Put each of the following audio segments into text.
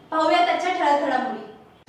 पाहूया त्याच्या ठळक घडामोडी।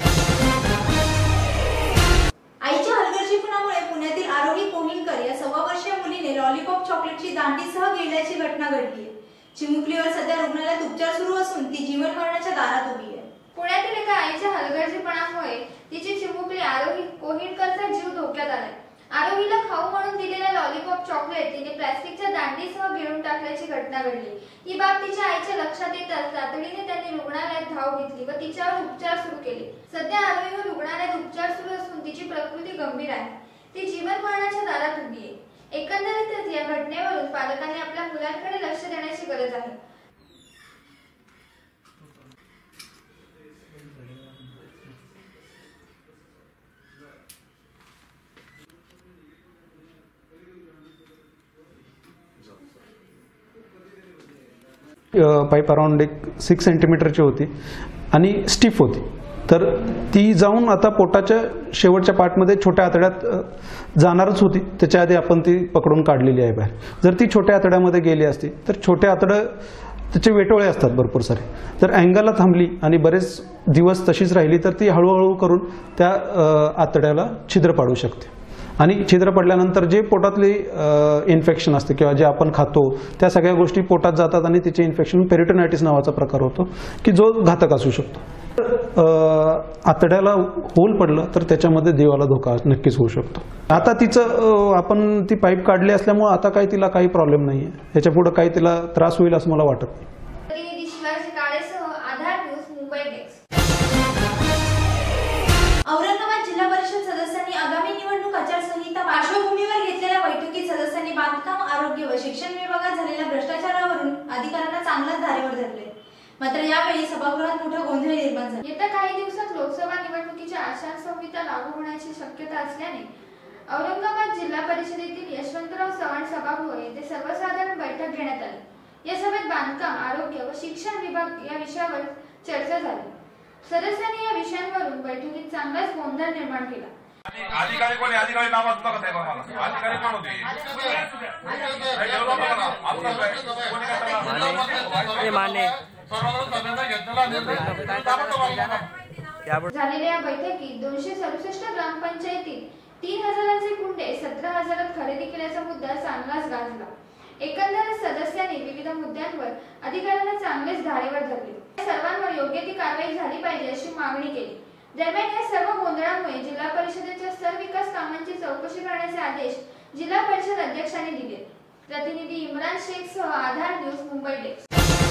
आईच्या हलगर्जीपणामुळे पुण्यातील आरोही कोहिनकर या 6 वर्षीय मुलीने लॉलीपॉप चॉकलेटची दांडीसह गिळल्याची घटना घडली आहे। चिमुकलीवर सध्या रुग्णालयात उपचार सुरू असून ती जीवन मरणाच्या दारात उभी आहे। पुण्यातील एका आईच्या हलगर्जीपणामुळे तिची चिमुकली आरोही कोहिनकरचा जीव धोक्यात आलाय। आरोहीला खाऊ म्हणून दिलेला लॉलीपॉप चॉकलेट तिने प्लास्टिकच्या दांडीसह गिळून टाकल्याची घटना घडली। ही बाब तिच्या आईच्या लक्षात येताच तातडीने त्यांनी रुग्णालयात धाव घेतली व तिच्यावर उपचार सुरू केले। सध्या आरोहीवर रुग्णालयात उपचार सुरू असून तिची प्रकृती गंभीर आहे। ती जीवन मरणाच्या दारात उभी आहे। एकंदरीतच या घटनेवरून पालकांनी आपल्या मुलांकडे लक्ष देण्याची गरज आहे। पाईप अराउंड 6 सेंटीमीटरची होती आणि स्टिफ होती, तर ती जाऊन आता पोटाच्या शेवटच्या पार्टमध्ये छोट्या आतड्यात जाणारच होती। त्याच्या आधी आपण ती पकडून काढलेली आहे बाहेर। जर ती छोट्या आतड्यामध्ये गेली असती तर छोट्या आतडं त्याचे वेटोळे असतात भरपूर सारे, तर अँगलला थांबली आणि बरेच दिवस तशीच राहिली तर ती हळूहळू करून त्या आतड्याला छिद्र पाडू शकते आणि छिद्र पडल्यानंतर जे पोटातली इन्फेक्शन असते किंवा जे आपण खातो त्या सगळ्या गोष्टी पोटात जातात आणि तिचे इन्फेक्शन पेरिटोनायटिस नावाचा प्रकार होतो की जो घातक असू शकतो। आतड्याला होल पडलं तर त्याच्यामध्ये जीवाला धोका नक्कीच होऊ शकतो। आता तिचं आपण ती पाईप काढली असल्यामुळे आता काही तिला काही प्रॉब्लेम नाही आहे, याच्या पुढे काही तिला त्रास होईल असं मला वाटत नाही। औरंगाबाद जिल्हा परिषद सदस्यांनी आगामी निवडणूक आचारसंहिता पार्श्वभूमीवर घेतलेल्या बैठकीत सदस्यांनी बांधकाम, आरोग्य व शिक्षण विभागात झालेल्या भ्रष्टाचारावरून अधिकाऱ्यांना चांगलाच धारेवर धरले। मात्र यावेळी सभागृहात मोठा गोंधळ निर्माण झाला। येत्या काही दिवसात लोकसभा निवडणुकीच्या आचारसंहिता लागू होण्याची शक्यता असल्याने औरंगाबाद जिल्हा परिषदेतील यशवंतराव चव्हाण सभागृह येथे सर्वसाधारण बैठक घेण्यात आली। या सभेत बांधकाम, आरोग्य व शिक्षण विभाग या विषयावर चर्चा झाली। सदस्यांनी या विषयांवरून बैठकीत चांगलाच गोंधळ निर्माण केला। अधिकारी कोणी अधिकारी नावात नका त्या मला अधिकारी कोण होते झालेल्या या बैठकीत 267 ग्रामपंचायतीत 3000चे कुंडे 17000 खरेदी केल्याचा मुद्दा चांगलाच गाजला। एकंदरीत सदस्यांनी विविध मुद्द्यांवर अधिकाऱ्यांना चांगलेच धारेवर धरले। सर्वांवर योग्य ती कारवाई झाली पाहिजे अशी मागणी केली। दरम्यान या सर्व गोंधळामुळे जिल्हा परिषदेच्या सर्व विकास कामांची चौकशी करण्याचे आदेश जिल्हा परिषद अध्यक्षांनी दिले। प्रतिनिधी इम्रान शेखसह आधार न्यूज, मुंबई डेस्क।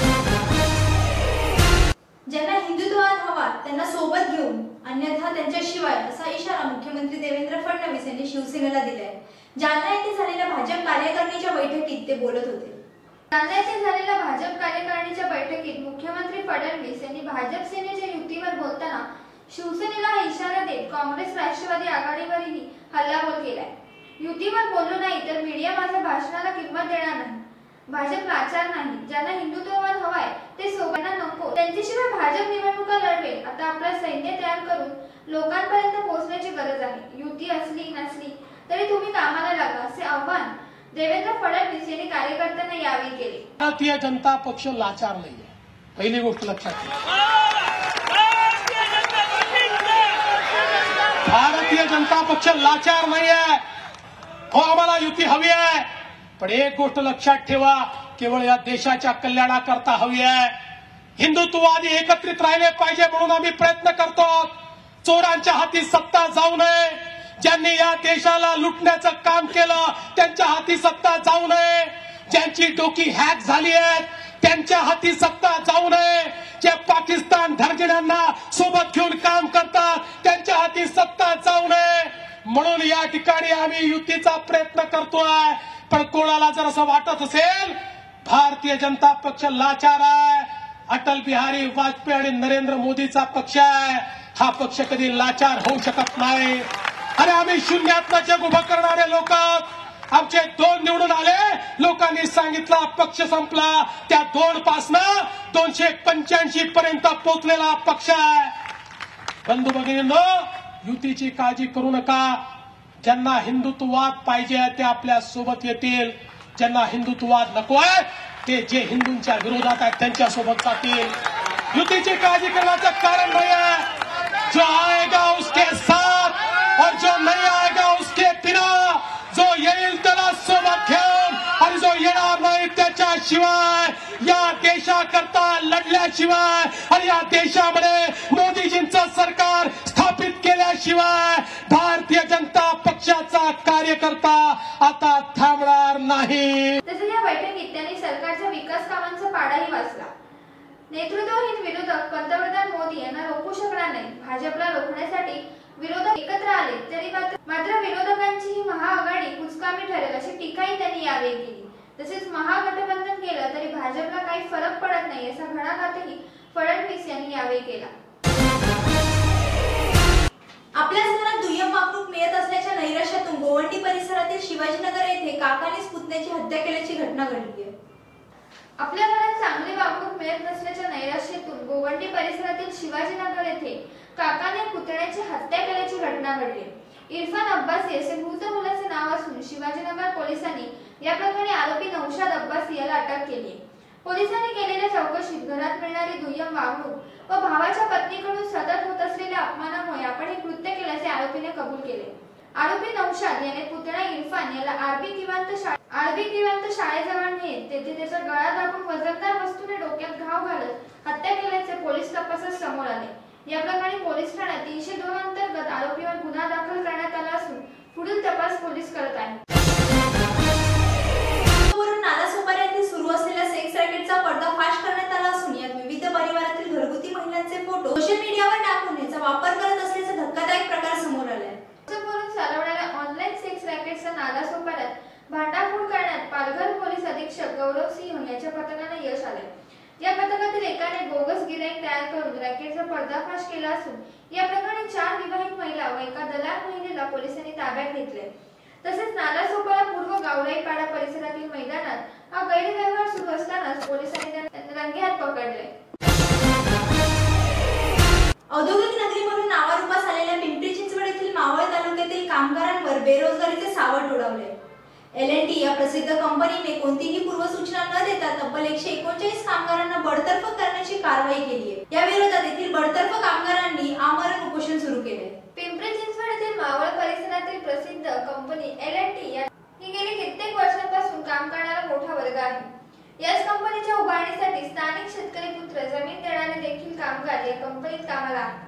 ज्यांना हिंदुत्ववाद हवा त्यांना सोबत घेऊन, अन्यथा त्यांच्याशिवाय असा इशारा मुख्यमंत्री देवेंद्र फडणवीस यांनी शिवसेनेला दिलाय। जालना येथे झालेल्या भाजप कार्यकारिणीच्या बैठकीत ते बोलत होते। जालना येथे झालेल्या भाजप कार्यकारिणीच्या बैठकीत मुख्यमंत्री फडणवीस यांनी भाजप सेनेच्या युतीवर बोलताना शिवसेनेला हा इशारा देत काँग्रेस राष्ट्रवादी आघाडीवरही हल्लाबोल केलाय। युतीवर बोललो नाही तर मीडिया माझ्या भाषणाला किंमत देणार नाही। भाजप लाचार नाही, ज्यांना हिंदुत्ववाद हवाय ते सोबत नको, त्यांच्याशिवाय भाजप निवडणुका लढवेल। आता आपला सैन्य तयार करून लोकांपर्यंत पोहोचण्याची गरज आहे। युती असली नसली तरी तुम्ही कामाला लागा असे आव्हान देवेंद्र फडणवीस यांनी कार्यकर्त्यांना यावेळी केले। भारतीय जनता पक्ष लाचार नाहीये, पहिली गोष्ट लक्षात ठेवा। भारतीय जनता पक्ष लाचार नाहीये, हो आम्हाला युती हवी आहे, पण एक गोष्ट लक्षात ठेवा, केवळ या देशाच्या कल्याणाकरता हवी आहे। हिंदुत्ववादी एकत्रित राहिले पाहिजे म्हणून आम्ही प्रयत्न करतो। चोरांच्या हाती सत्ता जाऊ नये, ज्यांनी या देशाला लुटण्याचं काम केलं त्यांच्या हाती सत्ता जाऊ नये, ज्यांची डोकी हॅक झाली आहेत त्यांच्या हाती सत्ता जाऊ नये, जे पाकिस्तान धर्जिण्यांना सोबत घेऊन काम करतात त्यांच्या हाती सत्ता जाऊ नये, म्हणून या ठिकाणी आम्ही युतीचा प्रयत्न करतोय। पण कोणाला जर असं वाटत असेल भारतीय जनता पक्ष लाचार आहे, अटल बिहारी वाजपेयी आणि नरेंद्र मोदीचा पक्ष आहे, हा पक्ष कधी लाचार होऊ शकत नाही। आणि आम्ही शून्यातनं जग उभं करणारे लोक, आमचे 2 निवडून आले, लोकांनी सांगितलं पक्ष संपला, त्या 2 पासनं 285 पर्यंत पोहोचलेला पक्ष आहे। बंधू भगिनींनो, युतीची काळजी करू नका। ज्यांना हिंदुत्ववाद पाहिजे ते आपल्या सोबत येतील, ज्यांना हिंदुत्ववाद नको आहे ते जे हिंदूंच्या विरोधात आहेत त्यांच्या सोबत जातील। युतीची काळजी करण्याचं कारण नाही आहे. जो आएगा उसके साथ और जो नहीं आएगा उसके बिना, जो येईल त्याला सोबत घेऊन आणि जो येणार नाही त्याच्याशिवाय, या देशाकरता लढल्याशिवाय आणि या देशामध्ये मोदीजींचं सरकार स्थापित केल्याशिवाय भारतीय जनता पक्षाचा कार्यकर्ता आता थांबणार नाही. तसेच या बैठकीत त्यांनी सरकारच्या विकास कामांचा पाडाही वाचला. नेतृत्वहीन विरोधक पंतप्रधान मोदी यांना रोखू शकणार नाही. भाजपला रोखण्यासाठी विरोधक एकत्र आले तरी मात्र विरोधकांची ही महाआघाडी कुचकामी ठरेल अशी टीकाही त्यांनी यावेळी केली. तसेच महागठबंधन केलं तरी भाजपला काही फरक पडत नाही असा घणाघातही फडणवीस यांनी यावेळी केला. आपल्या घरात दुय्यम वागणूक मिळत असल्याच्या नैराश्यातून गोवंडी परिसरातील शिवाजीनगर येथे काकानेच पुतण्याची हत्या केल्याची घटना घडली आहे. आपल्या घरात चांगली वागणूक मिळत नसल्याच्या नैराश्यातून गोवंडी परिसरातील शिवाजीनगर येथे काकाने पुतण्याची हत्या केल्याची घटना घडली. इरफान अब्बासी असे मृत मुलाचे नाव असून शिवाजीनगर पोलिसांनी या प्रकरणी आरोपी नौशाद अब्बासी याला अटक केली. पोलिसांनी केलेल्या चौकशीत घरात मिळणारी दुय्यम वागणूक व भावाच्या पत्नीकडून सतत होत असलेल्या अपमानामुळे आपण हे कृत्य केल्याचे आरोपीने कबूल केले. आरोपी नौशाद याने पुतणा इरफान याला आरबी किवंत शाळेजवळ नेत तेथे त्याचा गळा दाबून वजनदार वस्तूने डोक्यात घाव घालत हत्या केल्याचे पोलीस तपासात समोर आले. या प्रकरणी पोलीस ठाण्यात 302 अंतर्गत आरोपीवर गुन्हा दाखल करण्यात आला असून पुढील तपास पोलीस करत आहेत. नालासोपारा येथे सुरू असलेल्या सेक्स रॅकेटचा पर्दाफाश करण्यात आला असून यात विविध परिवारातील घरगुती महिलांचे फोटो सोशल मीडियावर टाकून याचा वापर करत असल्याचा धक्कादायक प्रकार समोर आलाय. चालवणाऱ्या ऑनलाईन सेक्स रॅकेटचा नालासोपाऱ्यात भांडाफोड करण्यात पालघर पोलीस अधीक्षक गौरव सिंह यांच्या पथकाने यश आले. या पथकातील एकाने बोगस गिराईक तयार करून रॅकेटचा पर्दाफाश केला असून या प्रकरणी 4 विवाहित महिला व एका दलाल महिलेला पोलिसांनी ताब्यात घेतले. तसेच नालासोपारा पूर्व गावराईपाडा परिसरातील मैदानात हा गैरव्यवहार सुरू असतानाच पोलिसांनी त्यांना रंगेहात पकडले. औद्योगिक नगरी म्हणून नावारूपास आलेल्या पिंपरी चिंचवड येथील मावळ तालुक्यातील कामगारांवर बेरोजगारीचे सावट उडवले. L&T या प्रसिद्ध कंपनीने कोणतीही पूर्वसूचना न देता तब्बल 139 कामगारांना बडतर्फ करण्याची कारवाई केली आहे. या विरोधात येथील बडतर्फ कामगारांनी आमरण उपोषण सुरू केले. पिंपरी चिंचवड येथील मावळ परिसरातील प्रसिद्ध कंपनी L&T ही गेली कित्येक वर्षांपासून काम करणारा मोठा वर्ग आहे. याच कंपनीच्या उभारणीसाठी स्थानिक शेतकरी पुत्र जमीन देणारे देखील कामगार या कंपनीत कामाला आहेत.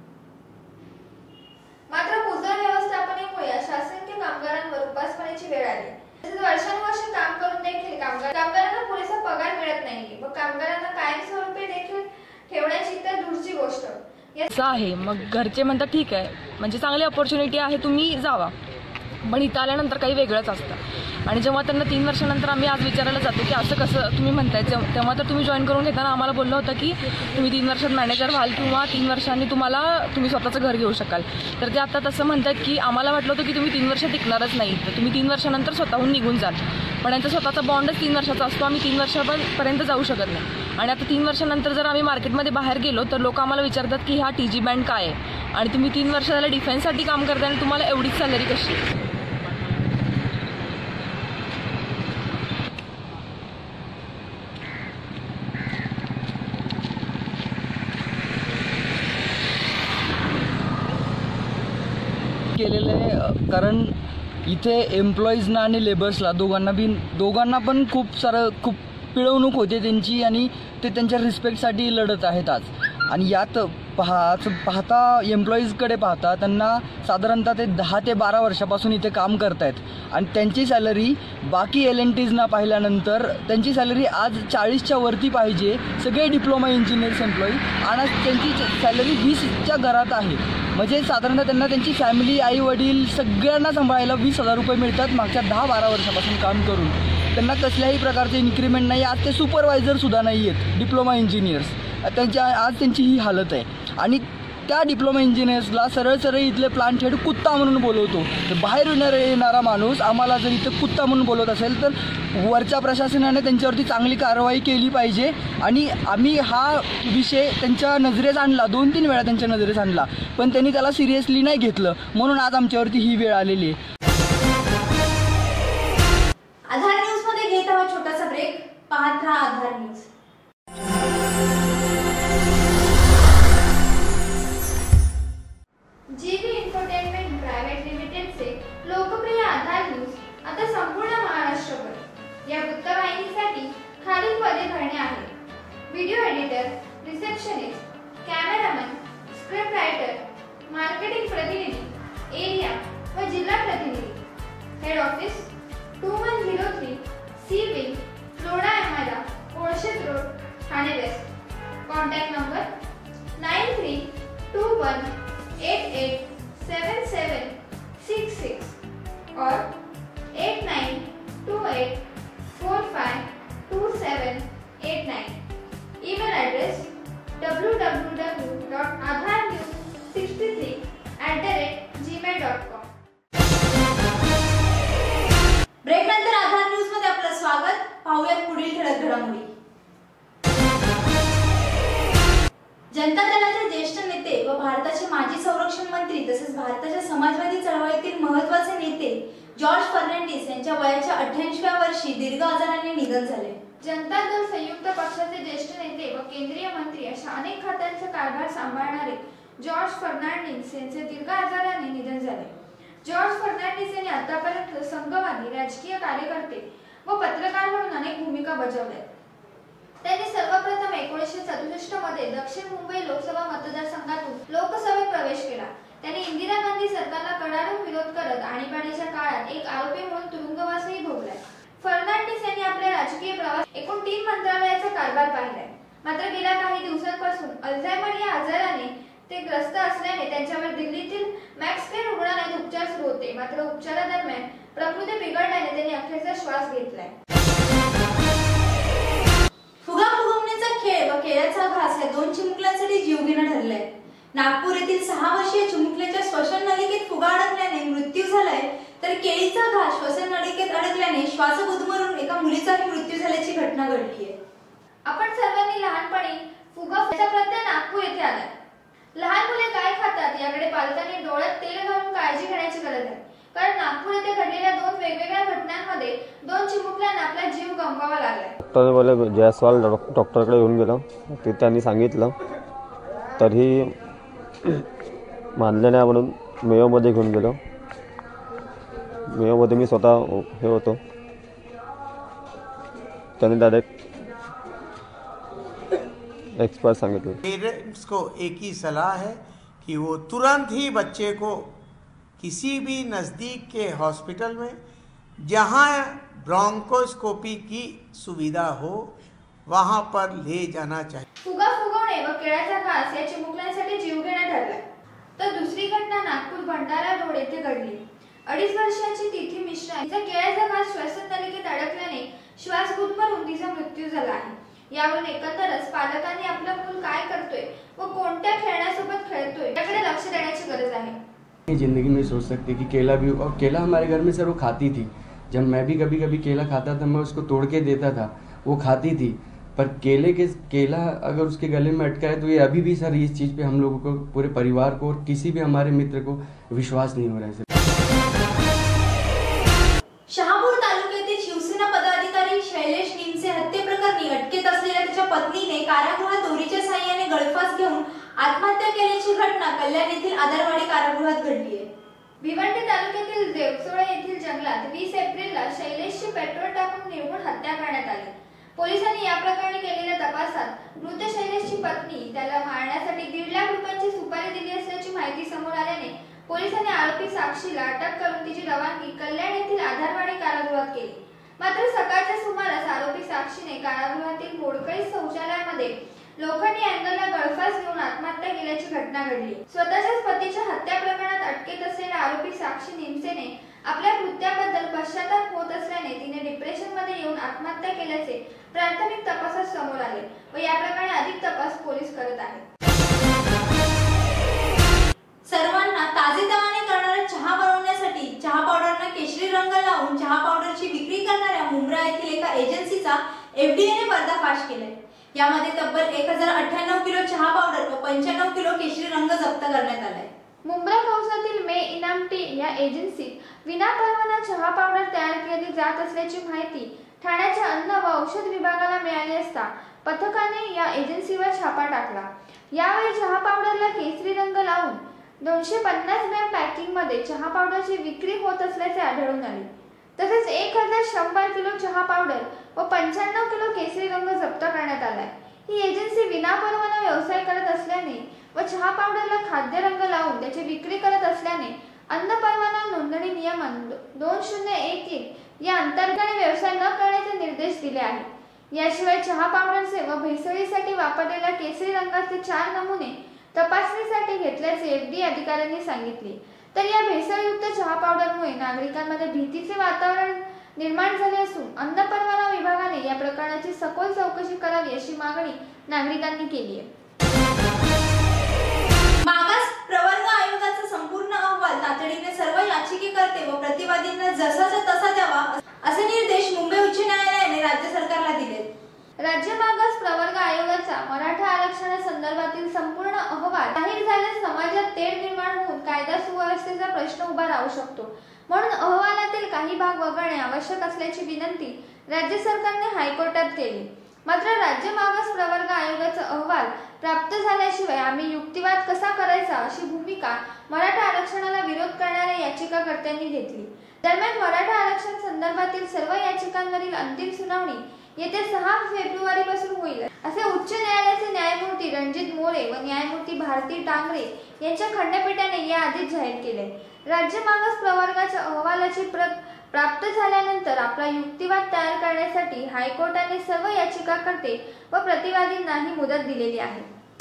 मात्र भूजल व्यवस्थापनेमुळे शासकीय कामगारांवर उपासमारीची वेळ आली. तसेच वर्षानुवर्ष काम करून देखील कामगारांना पुरेसा पगार मिळत नाही व कामगारांना कायमस्वरूपी देखील ठेवण्याची तर दूरची गोष्ट आहे. मग घरचे म्हणतात ठीक आहे, म्हणजे चांगली अपॉर्च्युनिटी आहे, तुम्ही जावा. पण इथं आल्यानंतर काही वेगळंच असतं. आणि जेव्हा त्यांना 3 वर्षानंतर आम्ही आज विचारायला जातो की असं कसं तुम्ही म्हणताय, तेव्हा तर तुम्ही जॉईन करून घेताना आम्हाला बोललं होतं की तुम्ही 3 वर्षात मॅनेजर व्हाल किंवा 3 वर्षांनी तुम्ही स्वतःचं घर घेऊ शकाल. तर ते आता तसं म्हणतात की आम्हाला वाटलं होतं की तुम्ही 3 वर्ष टिकणारच नाही, तर तुम्ही 3 वर्षानंतर स्वतःहून निघून जाल. पण यांचा स्वतःचा बॉन्डच 3 वर्षाचा असतो. आम्ही 3 वर्षापर्यंत जाऊ शकत नाही. आणि आता 3 वर्षानंतर जर आम्ही मार्केटमध्ये बाहेर गेलो तर लोक आम्हाला विचारतात की हा TG बँड काय आहे आणि तुम्ही 3 वर्ष झालं डिफेन्ससाठी काम करताय आणि तुम्हाला एवढीच सॅलरी कशी. केलेलं आहे. कारण इथे एम्प्लॉईजना आणि लेबर्सला दोघांना पण खूप पिळवणूक होते त्यांची आणि ते त्यांच्या रिस्पेक्टसाठी लढत आहेत आज. आणि यात पाहता एम्प्लॉईजकडे पाहता त्यांना साधारणतः ते 10 ते 12 वर्षापासून इथे काम करत आहेत आणि त्यांची सॅलरी बाकी L&Tजना पाहिल्यानंतर त्यांची सॅलरी आज 40च्या वरती पाहिजे. सगळे डिप्लोमा इंजिनियर्स एम्प्लॉई आणि त्यांची सॅलरी 20च्या घरात आहे. म्हणजे साधारणतः त्यांना त्यांची फॅमिली, आई वडील सगळ्यांना सांभाळायला 20,000 रुपये मिळतात मागच्या 10-12 वर्षापासून काम करून. त्यांना कसल्याही प्रकारचे इन्क्रीमेंट नाही. आज ते सुपरवायझरसुद्धा नाही आहेत डिप्लोमा इंजिनियर्स. आज त्यांची ही हालत आहे. आणि त्या डिप्लोमा इंजिनियर्सला सरळ इथले प्लांट हेड कुत्ता म्हणून बोलवतो. तर बाहेर येणारा माणूस आम्हाला जर इथं कुत्ता म्हणून बोलवत असेल तर वरच्या प्रशासनाने त्यांच्यावरती चांगली कारवाई केली पाहिजे. आणि आम्ही हा विषय त्यांच्या नजरेस आणला, 2-3 वेळा त्यांच्या नजरेस आणला, पण त्यांनी त्याला सिरियसली नाही घेतलं. म्हणून आज आमच्यावरती ही वेळ आलेली आहे. आधार न्यूज मध्ये घेत आहोत छोटासा ब्रेक. पाहत राहा Aadhaar news. C wing, Flora एमारा, Kolshet road, Thane west. Contact number 9321887766 और 8928452789. Email address www.aadharnews63@gmail.com. ब्रेक नंतर आधार न्यूज मध्ये आपलं स्वागत. पाहूयात पुढील ठळक घडामोडी. जनता दलाचे ज्येष्ठ नेते व भारताचे माजी संरक्षण मंत्री तसेच भारताच्या समाजवादी चळवळीतील महत्त्वाचे नेते जॉर्ज फर्नांडिस यांच्या वयाच्या 88व्या वर्षी दीर्घ आजाराने निधन झाले. जनता दल संयुक्त पक्षाचे ज्येष्ठ नेते व केंद्रीय मंत्री अशा अनेक खात्यांचा कारभार सांभाळणारे जॉर्ज फर्नांडिस यांचे दीर्घ आजाराने निधन झाले. जॉर्ज फर्नांडिस यांनी आतापर्यंत संघवादी, राजकीय कार्यकर्ते व पत्रकार म्हणून अनेक भूमिका बजावल्या. त्यांनी सर्वप्रथम 1967 मध्ये दक्षिण मुंबई लोकसभा मतदारसंघातून लोकसभेत प्रवेश केला. त्यांनी इंदिरा गांधी सरकारला कडाडून विरोध करत आणीबाणीच्या काळात एक आरोपी म्हणून तुरुंगवासही भोगलाय. फर्नांडिस यांनी आपल्या राजकीय प्रवास एकूण 3 मंत्रालयाचा कारभार पाहिलाय. मात्र गेल्या काही दिवसांपासून अल्झायमर या आजाराने ते ग्रस्त असल्याने त्यांच्यावर दिल्लीतील मॅक्स केअर रुग्णालयात उपचार सुरू होते. मात्र उपचारादरम्यान प्रकृती बिघडल्याने त्यांनी अखेरचा श्वास घेतलाय. फुगा फुगवण्याचा खेळ व केळ्याचा घास या 2 चिमुकल्यांसाठी जीवघेणा ठरलाय. नागपूर येथील 6 वर्षीय चिमुकल्याच्या श्वसन नलिकेत फुगा अडकल्याने मृत्यू झालाय, तर केळीचा घास श्वसन नलिकेत अडकल्याने श्वास गुदमरून एका मुलीचाही मृत्यू झाल्याची घटना घडली आहे. आपण सर्वांनी लहानपणी फुगा याचा प्रत्यय नागपूर येथे आलाय. लहान मुले काय खातात याकडे पालकांनी डोळ्यात तेल घालून काळजी घेण्याची गरज आहे. कारण नागपूर येथे घडलेल्या 2 वेगवेगळ्या घटनांमध्ये 2 चिमुकल्यांना आपला जीव गमवावा लागलाय. डॉक्टर बोले जयस्वाल डॉक्टरकडे येऊन गेलो. ते त्यांनी सांगितलं तरीही मानले नाही म्हणून मेयोमध्ये घेऊन गेलो. मेयोमध्ये मी स्वतः हे होतो. त्यांनी डायरेक्ट एक्सपर्ट सांगितलं. पेरेंट्स को एक ही सलाह है कि वो तुरंत ही बच्चे को किसी भी नज़दीक के हॉस्पिटल में जहां ब्रोंकोस्कोपी की सुविधा हो वहां पर ले जाना चाहिए. फुगा फुगवणे व केळ्याचा घास या चिमुकल्यांसाठी जीवघेणा ठरलाय. तर दुसरी घटना नागपूर भंडारा रोड येथे घडली. 2.5 वर्षाची तिथी मिश्रा हिचा केळ्याचा घास श्वसन नलिकेत अडकल्याने श्वास गुदमरून तिचा मृत्यू झाला आहे. यावरून एकंदरच पालकांनी आपलं मूल काय करतोय व कोणत्या खेळण्यासोबत खेळतोय याकडे लक्ष देण्याची गरज आहे. जिंदगी में सोच सकते कि केला भी, और केला हमारे घर में सर वो खाती थी. जब मैं भी कभी कभी केला खाता था मैं उसको तोड़ के देता था, वो खाती थी. पर केला अगर उसके गले में अटका है तो ये अभी भी सर इस चीज़ पे हम लोगों को, पूरे परिवार को और किसी भी हमारे मित्र को विश्वास नहीं हो रहा है सर. शहापूर तालुक्यातील शिवसेना पदाधिकारी शैलेश निमसे हत्येप्रकरणी अटकेत असलेल्या त्याच्या पत्नीने कारागृहात दोरीच्या साहाय्याने गळफास घेऊन आत्महत्या केल्याची घटना कल्याण येथील आदरवाडी कारागृहात घडली आहे. भिवंडी तालुक्यातील देवसोळा येथील जंगलात 20 एप्रिलला शैलेशची पेट्रोल टाकून निर्घृण हत्या करण्यात आली. पोलिसांनी या प्रकरणी केलेल्या तपासात मृत शैलेशची पत्नी त्याला मारण्यासाठी 1.5 लाख रुपयांची सुपारी दिली असल्याची माहिती समोर आल्याने पोलिसांनी आरोपी साक्षीला अटक करून तिची रवानगी कल्याण येथील आधारवाडी कारागृहात केली. मात्र सकाळच्या सुमारास आरोपी साक्षीने कारागृहातील मोडकळीत शौचालयामध्ये लोखंडी अँगलला गळफास घेऊन आत्महत्या केल्याची घटना घडली. स्वतःच्याच पतीच्या हत्या प्रकरणात अटकेत असलेल्या आरोपी साक्षी निमसेने आपल्या कृत्याबद्दल पश्चाताप होत असल्याने तिने डिप्रेशनमध्ये येऊन आत्महत्या केल्याचे प्राथमिक तपासात समोर आले व या प्रकरणी अधिक तपास पोलीस करत आहेत. सर्वांना ताजेतवाने करणारा चहा बनवण्यासाठी चहा पावडरना केशरी रंग लावून चहा पावडरची विक्री करणाऱ्या मुंब्रा येथील एका एजन्सीचा एफडीएने पर्दाफाश केलाय. यामध्ये तब्बल 1098 किलो चहा पावडर व 95 किलो केशरी रंग जप्त करण्यात आलाय. मुंब्रा कौसातील मे इनाम टी या एजन्सीत विनापरवाना चहा पावडर तयार केली जात असल्याची माहिती ठाण्याच्या अन्न व औषध विभागाला मिळाली असता पथकाने या एजन्सीवर छापा टाकला. यावेळी चहा पावडरला केशरी रंग लावून 250 ग्रॅम पॅकिंग मध्ये चहा पावडरची विक्री होत असल्याचे आढळून आले. तसेच 1100 किलो चहा पावडर व 95 किलो केशरी रंग जप्त करण्यात आलाय. ही एजन्सी विनापरवाना व्यवसाय करत असल्याने व चहा पावडरला खाद्य रंग लावून त्याची विक्री करत असल्याने अन्न परवाना नोंदणी नियमन 2011 या अंतर्गत व्यवसाय न करण्याचे निर्देश दिले आहेत। याशिवाय चहा पावडरचे व भेसळीसाठी वापरलेल्या केसरी रंगाचे 4 नमुने तपासणीसाठी घेतल्याचे एफडी अधिकाऱ्यांनी सांगितले। तर या भेसळयुक्त चहा पावडरमुळे नागरिकांमध्ये भीतीचे वातावरण निर्माण झाले असून अन्न परवाना विभागाने या प्रकरणाची सखोल चौकशी करावी अशी मागणी नागरिकांनी केली आहे। मागास प्रवर्ग आयोगाचा संपूर्ण अहवाल तातडीने सर्व याचिकेकर्ते व प्रतिवादींना जसाचा तसा द्यावा असे निर्देश मुंबई उच्च न्यायालयाने राज्य सरकारला दिले। राज्य मागास प्रवर्ग आयोगाचा मराठा आरक्षणासंदर्भातील संपूर्ण अहवाल जाहीर झाल्यास समाजात तेढ निर्माण होऊन कायदा सुव्यवस्थेचा प्रश्न उभा राहू शकतो, म्हणून अहवालातील काही भाग वगळणे आवश्यक असल्याची विनंती राज्य सरकारने हायकोर्टात केली। मात्र राज्य मागास प्रवर्ग आयोगाचा अहवाल प्राप्त झाल्याशिवाय आम्ही युक्तिवाद कसा करायचा अशी भूमिका मराठा आरक्षणाला विरोध करणाऱ्या याचिकाकर्त्यांनी घेतली। दरम्यान मराठा आरक्षण संदर्भातील सर्व याचिकांवरील अंतिम सुनावणी येत्या 6 फेब्रुवारीपासून होईल असे उच्च न्यायालयाचे न्यायमूर्ती रणजित मोरे व न्यायमूर्ती भारती टांगरे यांच्या खंडपीठाने याआधीच जाहीर केले। राज्य मागास प्रवर्गाच्या अहवालाची प्रत प्राप्त झाल्यानंतर आपला युक्तिवाद तयार करण्यासाठी हायकोर्टाने सर्व याचिकाकर्ते व प्रतिवादींना ही मुदत दिलेली आहे।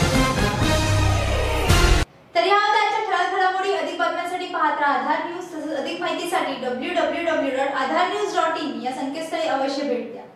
तर या आजच्या ठळक घडामोडी अधिक बातम्यांसाठी पाहत राहा आधार न्यूज। तसेच अधिक माहितीसाठी www.aadharnews.in या संकेतस्थळी अवश्य भेट द्या।